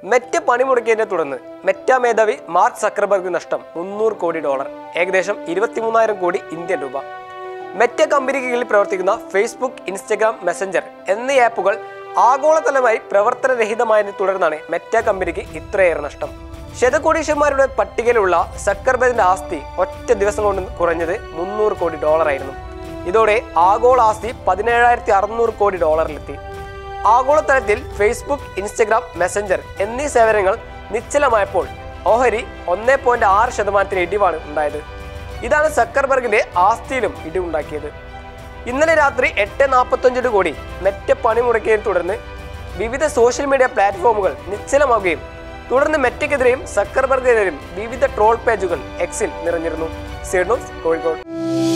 Meta പണിമുടക്കിയതിനെ തുടർന്ന് Meta മേധാവി mark Zuckerberg നഷ്ടം $300 കോടി, ഏകദേശം 23,000 കോടി ഇന്ത്യൻ രൂപ. മെറ്റ കമ്പനിക്ക് കീഴിൽ പ്രവർത്തിക്കുന്ന ഫേസ്ബുക്ക്, ഇൻസ്റ്റഗ്രാം, മെസഞ്ചർ എന്നീ ആപ്പുകൾ ആഗോളതലമായി പ്രവർത്തനരഹിതമായതിനെ തുടർന്നാണ് മെറ്റ കമ്പനിക്ക് ഇത്രയേറെ നഷ്ടം. ശതകോടീശ്വരന്മാരുടെ പട്ടികയിലുള്ള സക്കർബർഗിന്റെ ആസ്തി ഒറ്റ ദിവസം കൊണ്ട് കുറഞ്ഞത് $300 കോടി ആയിരുന്നു. ഇതോടെ ആഗോള ആസ്തി $17,600 കോടി. ആഗോളതലത്തിൽ ഫേസ്ബുക്ക്, ഇൻസ്റ്റഗ്രാം, മെസഞ്ചർ എന്നീ സേവനങ്ങൾ നിശ്ചലമായപ്പോൾ ഓഹരി 1.6% ഇടിവാണ് ഉണ്ടായത്. ഇതാണ് സക്കർബർഗിന്റെ ആസ്തിയിലും ഇടിവുണ്ടാക്കിയത്. ഇന്നലെ രാത്രി 8:45 കോടി മെറ്റ പണിമുടക്കിയതിനെ തുടർന്ന് വിവിധ സോഷ്യൽ മീഡിയ പ്ലാറ്റ്ഫോമുകൾ നിശ്ചലമാവുകയും തുടർന്ന് മെറ്റയ്ക്കെതിരെയും സക്കർബർഗിനെതിരെയും വിവിധ ട്രോൾ പേജുകൾ എക്സിൽ നിറഞ്ഞിരുന്നു. Seed news, Kozhikode.